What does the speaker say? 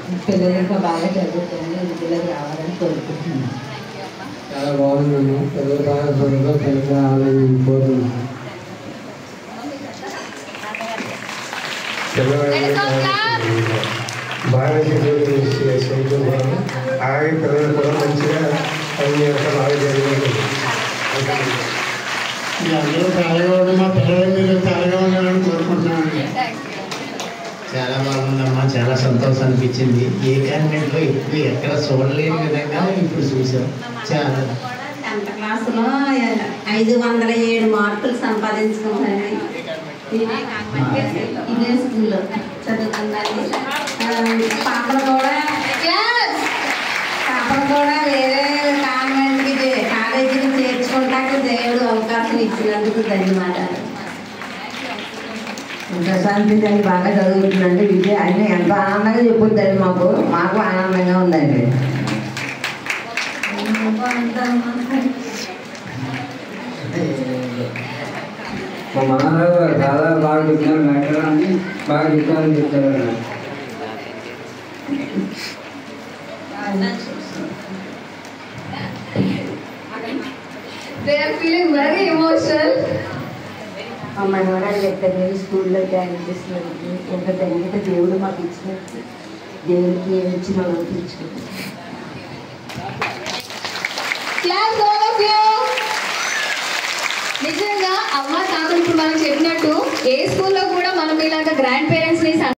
పిల్లలు ఇంకా బాగా చదువుతుంది ఇంటిలోకి రావాలని కోరుకుంటున్నాను. చాలా బాగుందమ్మా. పిల్లలు బాగా త్వరగా పెద్ద ఆనందం పోతున్నాను. బాగా చదువుతున్నాను. అలాగే పిల్లలు కూడా మంచిగా అన్ని బాగా జరిగింది. అందరూ త్వరగా ఉండి మా పిల్లలు మీరు త్వరగా ఉండాలని కోరుకుంటున్నాను. చాలా బాగుందమ్మా. చాలా సంతోషం అనిపించింది. ఏ కాన్వెంట్లో ఎప్పుడు ఎక్కడ చూడలేని విధంగా ఇప్పుడు చూసాం. చాలా 10th క్లాసులో 507 మార్కులు సంపాదించుకున్నాను. ఇదే స్కూల్లో చదువుకున్నాను. పాపలు కూడా వేరే కాలేజీకి చేర్చుకుంటాక దేవుడు అవకాశం ఇచ్చినందుకు ధన్యవాదాలు. ప్రశాంతి తల్లి బాగా చదువుతుందండి. విజయ అన్నీ ఎంతో ఆనందంగా చెప్పుద్దండి. మాకు ఆనందంగా ఉందండి. మా మహారాజు గారు చాలా బాగా చెప్తున్నారు. మేకరాన్ని బాగా చెప్తారని చెప్తారు. They are feeling very emotional. మా మనవరాలు చెప్తారు స్కూల్లో జాయిన్ చేసినందుకు ఎంత ధన్యత దేవుడు మాకు ఇచ్చినట్టు. దేవుడికి ఏమి ఇచ్చిన వాళ్ళు తీర్చుకుంటాం. నిజంగా అమ్మ తాతలు ఇప్పుడు మనం చెప్పినట్టు ఏ స్కూల్లో కూడా మనం ఇలాగ గ్రాండ్ పేరెంట్స్ ని